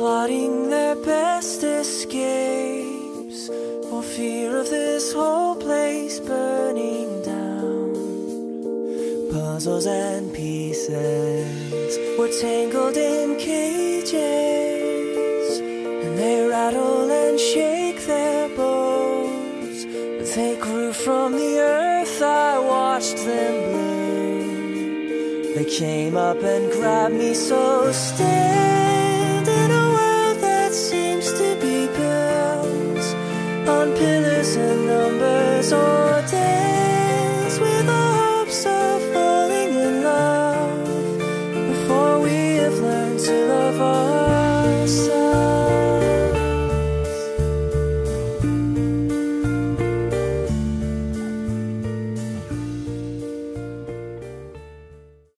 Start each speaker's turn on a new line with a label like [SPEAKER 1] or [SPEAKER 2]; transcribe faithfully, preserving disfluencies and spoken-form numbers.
[SPEAKER 1] plotting their best escapes for fear of this whole place burning down. Puzzles and pieces were tangled in cages, and they rattle and shake their bones. They grew from the earth, I watched them bloom. They came up and grabbed me so still.